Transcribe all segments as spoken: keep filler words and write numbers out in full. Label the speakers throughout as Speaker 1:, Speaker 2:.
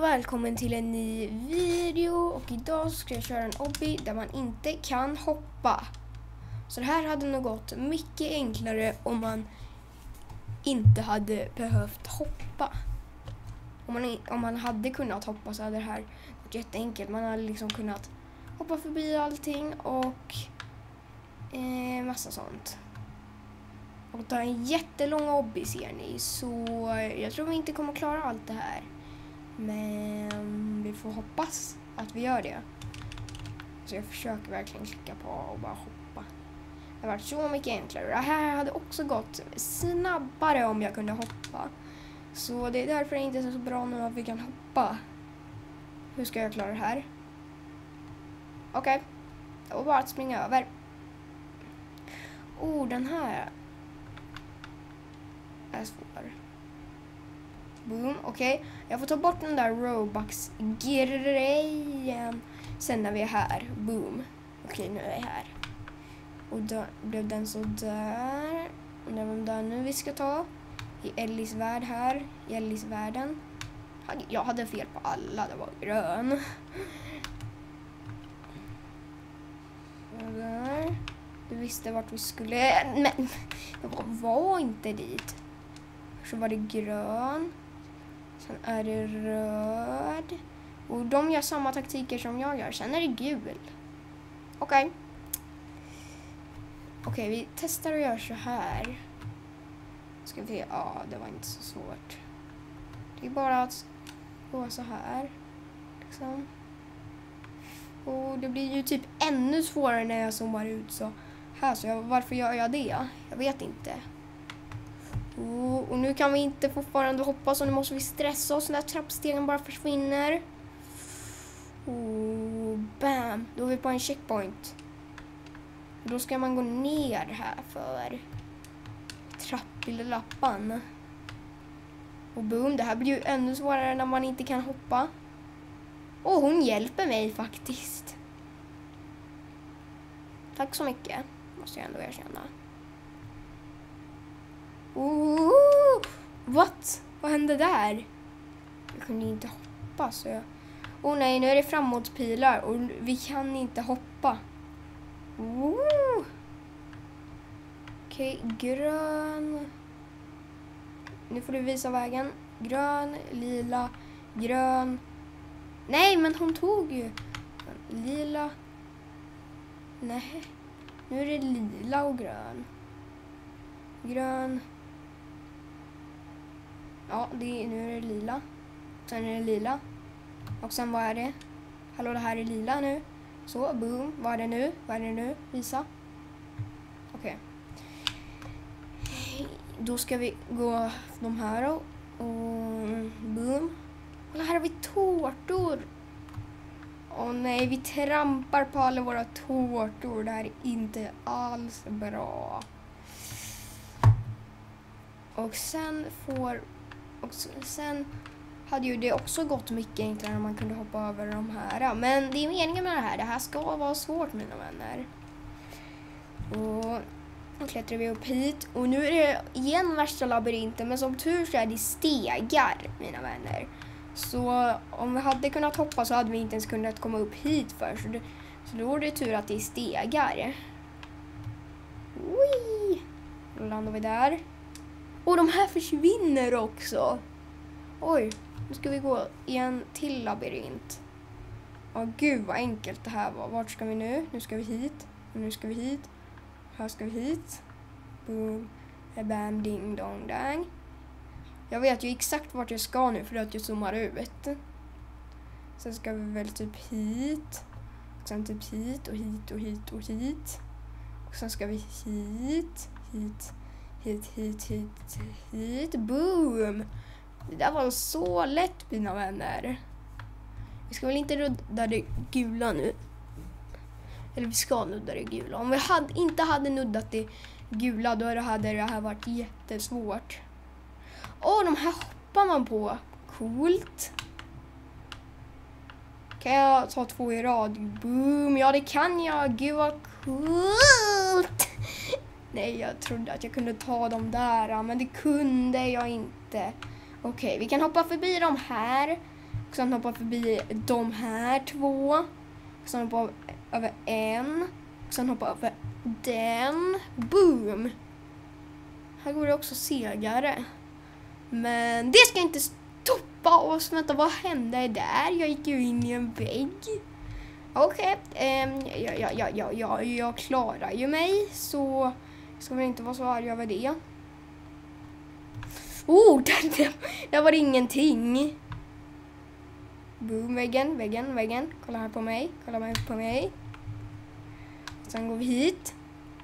Speaker 1: och välkommen till en ny video, och idag ska jag köra en obby där man inte kan hoppa. Så det här hade nog gått mycket enklare om man inte hade behövt hoppa. Om man, om man hade kunnat hoppa så hade det här varit jätteenkelt. Man hade liksom kunnat hoppa förbi allting och eh, massa sånt. Och det är en jättelång obby, ser ni, så jag tror vi inte kommer klara allt det här. Men vi får hoppas att vi gör det. Så jag försöker verkligen klicka på och bara hoppa. Det har varit så mycket enklare. Det här hade också gått snabbare om jag kunde hoppa. Så det är därför det inte är så bra nu att vi kan hoppa. Hur ska jag klara det här? Okej. Okay. Det var bara att springa över. Oh, den här är svår. Boom, okej. Okay. Jag får ta bort den där Robux-grejen sen när vi är här. Boom. Okej, okay, nu är jag här. Och då blev den så där. Och det var där nu vi ska ta. I Ellis värld här. I Ellis världen. Jag hade fel på alla. Det var grön. Och där. Du visste vart vi skulle. Men det var, var inte dit. Så var det grön. Sen är det röd. Och de gör samma taktiker som jag gör. Sen är det gul. Okej. Okay. Okej, okay, vi testar att göra så här. Ska vi se. Ja, det var inte så svårt. Det är bara att gå så här. Liksom. Och det blir ju typ ännu svårare när jag zoomar ut så här. Så jag, varför gör jag det? Jag vet inte. Och, och nu kan vi inte fortfarande hoppa, så nu måste vi stressa oss när trappstegen bara försvinner. Och bam, då är vi på en checkpoint. Och då ska man gå ner här för trappilappan. Och boom, det här blir ju ännu svårare när man inte kan hoppa. Och hon hjälper mig faktiskt. Tack så mycket, måste jag ändå erkänna. Oh, what? Vad hände där? Jag kunde inte hoppa, så jag... Åh oh, nej, nu är det framåtpilar och vi kan inte hoppa. Oh. Okej, okay, grön. Nu får du visa vägen. Grön, lila, grön. Nej, men hon tog ju lila. Nej, nu är det lila och grön. Grön. Ja, det är, nu är det lila. Sen är det lila. Och sen vad är det? Hallå, det här är lila nu. Så, boom. Vad är det nu? Vad är det nu? Visa. Okej. Okay. Då ska vi gå de här och, och boom. Och här har vi tårtor. Åh nej, vi trampar på alla våra tårtor. Det här är inte alls bra. Och sen får... Och sen hade ju det också gått mycket enklare om man kunde hoppa över de här. Men det är meningen med det här. Det här ska vara svårt, mina vänner. Och då klättrar vi upp hit. Och nu är det igen värsta labyrinten. Men som tur så är det stegar, mina vänner. Så om vi hade kunnat hoppa så hade vi inte ens kunnat komma upp hit för. Så, det, så då är det tur att det är stegar. Ui! Då landar vi där. Och de här försvinner också. Oj, nu ska vi gå i en till labyrint. Åh gud vad enkelt det här var. Vart ska vi nu? Nu ska vi hit. Och nu ska vi hit. Här ska vi hit. Boom. Bam, ding, dong, dang. Jag vet ju exakt vart jag ska nu för att jag zoomar ut. Sen ska vi väl typ hit. Och sen typ hit och hit och hit och hit. Och sen ska vi hit, hit. Hit, hit, hit, hit. Boom! Det där var så lätt, mina vänner. Vi ska väl inte nudda det gula nu. Eller vi ska nudda det gula. Om vi hade, inte hade nuddat det gula, då hade det här varit jättesvårt. Åh, de här hoppar man på. Coolt. Kan jag ta två i rad? Boom! Ja, det kan jag. Gud vad coolt! Nej, jag trodde att jag kunde ta dem där, men det kunde jag inte. Okej, vi kan hoppa förbi de här. Och sen hoppa förbi de här två. Och sen hoppa över en. Och sen hoppa över den. Boom! Här går det också segare. Men det ska inte stoppa oss. Vänta, vad hände där? Jag gick ju in i en vägg. Okej, okay. um, jag, jag, jag, jag, jag, jag klarar ju mig. Så ska väl inte vara så arg över det. Oh, där, där, där var det ingenting. Boom, väggen, väggen, väggen. Kolla här på mig, kolla här på mig. Sen går vi hit.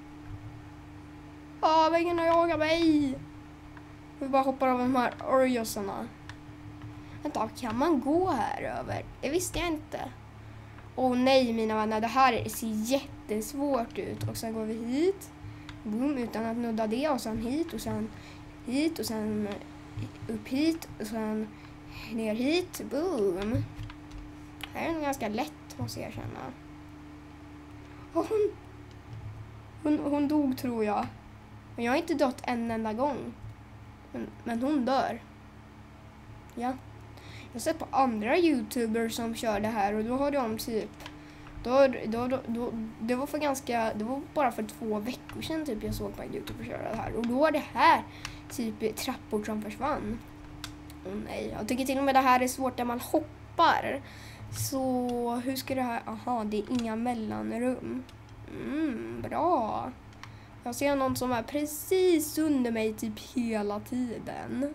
Speaker 1: Ja, oh, väggen har jagat mig. Vi bara hoppar av de här orjosarna. Vänta, kan man gå här över? Det visste jag inte. Åh oh, nej, mina vänner, det här ser jättesvårt ut. Och sen går vi hit. Boom, utan att nudda det. Och sen hit och sen hit och sen upp hit och sen ner hit. Boom. Det här är nog ganska lätt, måste jag erkänna. Och hon, hon, hon dog, tror jag. Men jag har inte dött en enda gång. Men, men hon dör. Ja. Jag har sett på andra YouTubers som kör det här. Och då har de typ... Då, då, då, då, det var för ganska... Det var bara för två veckor sedan typ jag såg på en YouTuber köra det här. Och då var det här typ trappor som försvann. Oh, nej. Jag tycker till och med det här är svårt när man hoppar. Så hur ska det här... Aha, det är inga mellanrum. Mm, bra. Jag ser någon som är precis under mig typ hela tiden.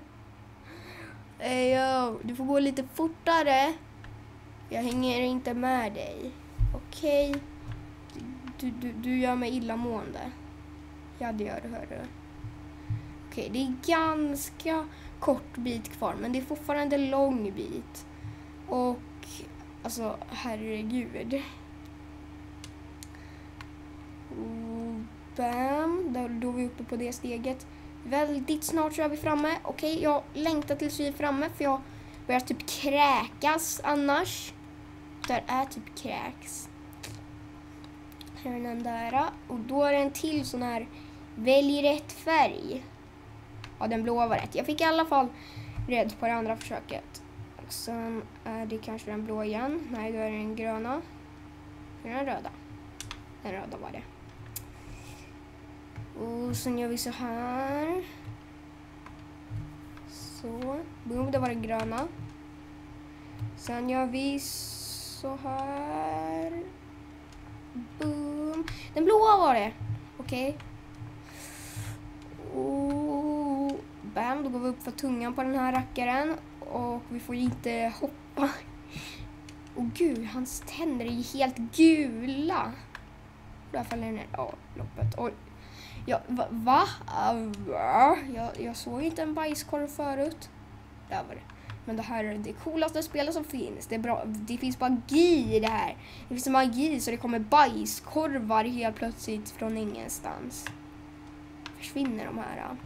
Speaker 1: Ejo, du får gå lite fortare. Jag hänger inte med dig. Okej. Okay. Du, du, du gör mig illamående. Ja, det gör du, hör du. Okej, okay, det är ganska kort bit kvar. Men det är fortfarande en lång bit. Och, alltså, herregud. Och bam, då, då är vi uppe på det steget. Väldigt snart så är vi framme. Okej, okay, jag längtar tills vi är framme. För jag börjar typ kräkas annars. Där är typ kräks. Här är den där. Och då är det en till sån här. Välj rätt färg. Ja, den blåa var rätt. Jag fick i alla fall rätt på det andra försöket. Och sen är det kanske den blå igen. Nej, då är det den gröna. Är den röda? Den röda var det. Och sen gör vi så här. Så. Boom, det var det gröna. Sen gör vi så här. Boom. Den blåa var det. Okej. Okay. Och bam, då går vi upp för tungan på den här rackaren. Och vi får inte hoppa. Och gud, hans tänder är ju helt gula. Där faller ner avloppet. Oj. Ja, va? va? Jag, jag såg inte en bajskorv förut. Där var det. Men det här är det coolaste spelet som finns. Det är bra. Det finns magi i det här. Det finns magi så det kommer bajskorvar helt plötsligt från ingenstans. Försvinner de här.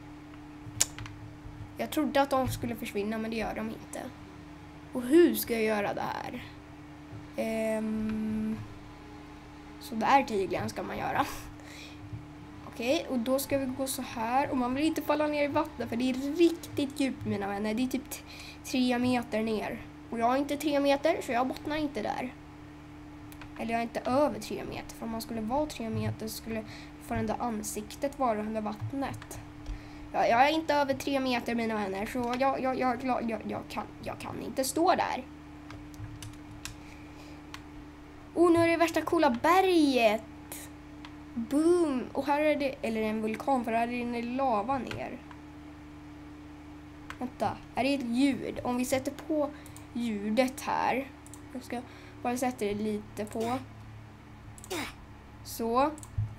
Speaker 1: Jag trodde att de skulle försvinna, men det gör de inte. Och hur ska jag göra det här? Um, så där tydligen ska man göra. Okej, och då ska vi gå så här. Och man vill inte falla ner i vattnet, för det är riktigt djupt, mina vänner. Det är typ tre meter ner. Och jag har inte tre meter, så jag bottnar inte där. Eller jag är inte över tre meter. För om man skulle vara tre meter så skulle fortfarande ansiktet vara under vattnet. Ja, jag är inte över tre meter, mina vänner. Så jag, jag, jag, jag, jag, jag, kan, jag kan inte stå där. Och nu är det värsta coola berget. Boom! Och här är det, eller en vulkan, för här är det lava ner. Vänta, här är ett ljud. Om vi sätter på ljudet här. Jag ska bara sätta det lite på. Så.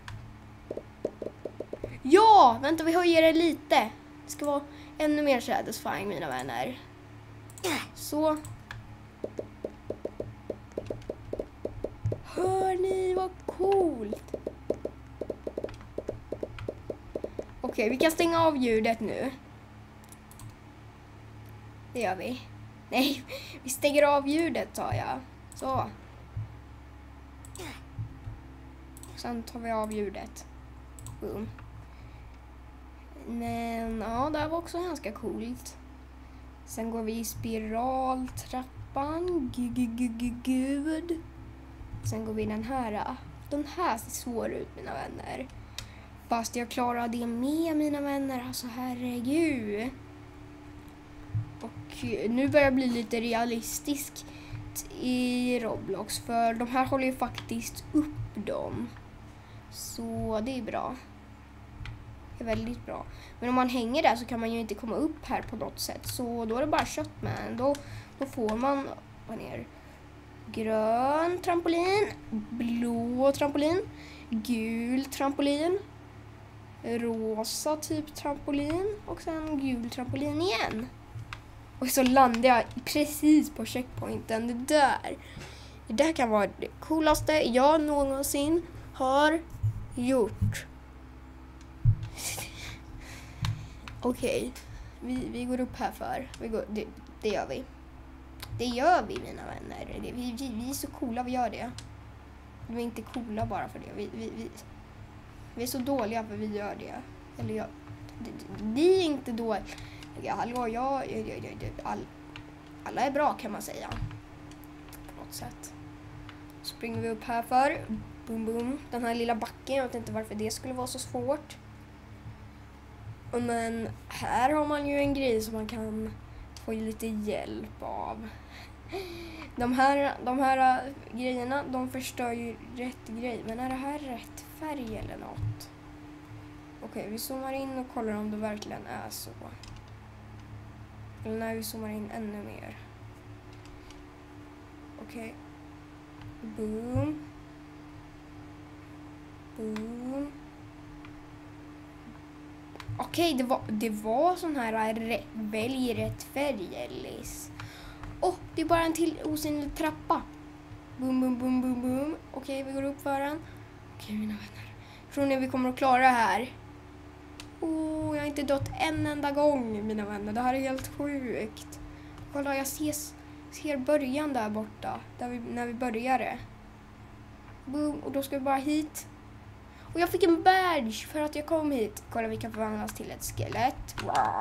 Speaker 1: Ja! Vänta, vi höjer det lite. Det ska vara ännu mer satisfying, mina vänner. Så. Hör ni vad coolt? Okej, okay, vi kan stänga av ljudet nu. Det gör vi. Nej, vi stänger av ljudet, sa jag. Så. Sen tar vi av ljudet. Boom. Men ja, det här var också ganska coolt. Sen går vi i spiraltrappan. Gud, gud, gud, gud. Sen går vi den här. Den här ser svår ut, mina vänner. Fast jag klarar det med, mina vänner. Alltså, herregud. Och nu börjar jag bli lite realistisk i Roblox. För de här håller ju faktiskt upp dem. Så det är bra. Det är väldigt bra. Men om man hänger där så kan man ju inte komma upp här på något sätt. Så då är det bara kött med. Då, då får man ner grön trampolin, blå trampolin, gul trampolin, rosa typ trampolin och sen gul trampolin igen. Och så landar jag precis på checkpointen. Det där, det där kan vara det coolaste jag någonsin har gjort. Okej, okay. vi, vi går upp här för. Vi går, det, det gör vi. Det gör vi, mina vänner. Det, vi, vi, vi är så coola, vi gör det. Vi är inte coola bara för det. Vi, vi, vi, vi är så dåliga för vi gör det. Eller jag, det, vi är inte dåliga. Ja, hallå, jag, jag, jag, jag, all, alla är bra kan man säga. På något sätt. Springer vi upp här för. Boom, boom. Den här lilla backen, jag vet inte varför det skulle vara så svårt. Men här har man ju en grej som man kan få lite hjälp av. De här, de här grejerna, de förstör ju rätt grej. Men är det här rätt färg eller något? Okej, vi zoomar in och kollar om det verkligen är så. Eller när vi zoomar in ännu mer. Okej. Boom. Boom. Okej, det var, det var sån här rä, välj rätt färg, Ellis. Åh, oh, det är bara en till osynlig trappa. Boom, boom, boom, boom, boom. Okej, vi går upp för den. Okej, mina vänner. Tror ni vi kommer att klara det här? Åh, oh, jag har inte dött en enda gång, mina vänner. Det här är helt sjukt. Kolla, jag ser, ser början där borta. Där vi, när vi började. Boom, och då ska vi bara hit. Och jag fick en badge för att jag kom hit. Kolla, vi kan förvandlas till ett skelett.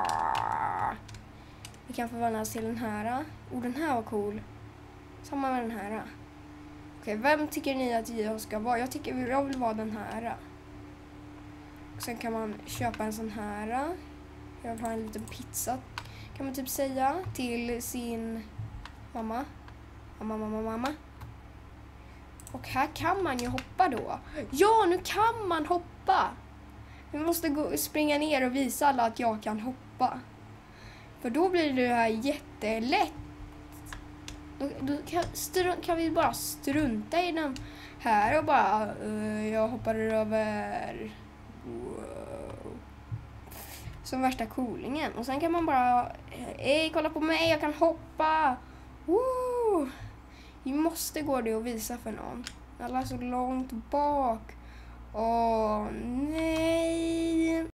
Speaker 1: Vi kan förvandlas till den här. Och den här var cool. Samma med den här. Okej, vem tycker ni att jag ska vara? Jag tycker jag vill vara den här. Och sen kan man köpa en sån här. Jag vill ha en liten pizza. Kan man typ säga till sin mamma. Mamma, mamma, mamma. Och här kan man ju hoppa då. Ja, nu kan man hoppa. Vi måste gå, springa ner och visa alla att jag kan hoppa. För då blir det här jättelätt. Då, då kan, strun, kan vi bara strunta i den här och bara... Uh, jag hoppar över... Wow. Som värsta coolingen. Och sen kan man bara... Ej, kolla på mig, jag kan hoppa. Woo! Vi måste gå det och visa för någon. Alla är så långt bak. Åh, nej.